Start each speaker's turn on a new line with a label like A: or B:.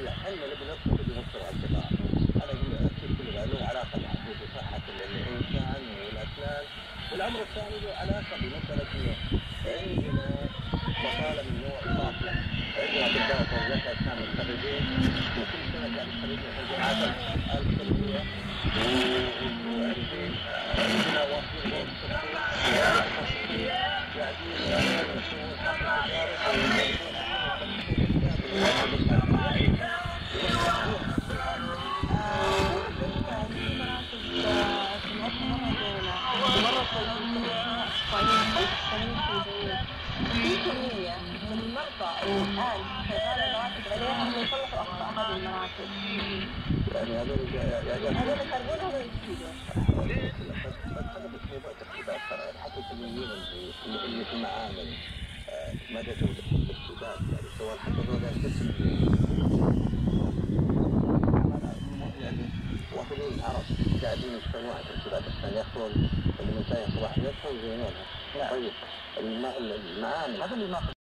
A: احنا نبي نقصد بمصر القطاع. انا اقول كل له علاقه بصحه الانسان والاسنان، والامر الثاني له علاقه بمساله انه عندنا بطاله من نوع الطاقه. عندنا بالذات وزاره اسنان الخريجين، وكل سنه قاعد الخريجين في الجامعات الخارجيه، وعندنا واصلين يعني هذول حتى التمويل اللي في المعامل مدى جودة الاستخدام، يعني سواء حتى هذول يعني واخذين العرب قاعدين يشتغلون على تركيبات الثانية، ياخذون الإنسان صباحيتها ويزينونها. طيب المعامل هذا اللي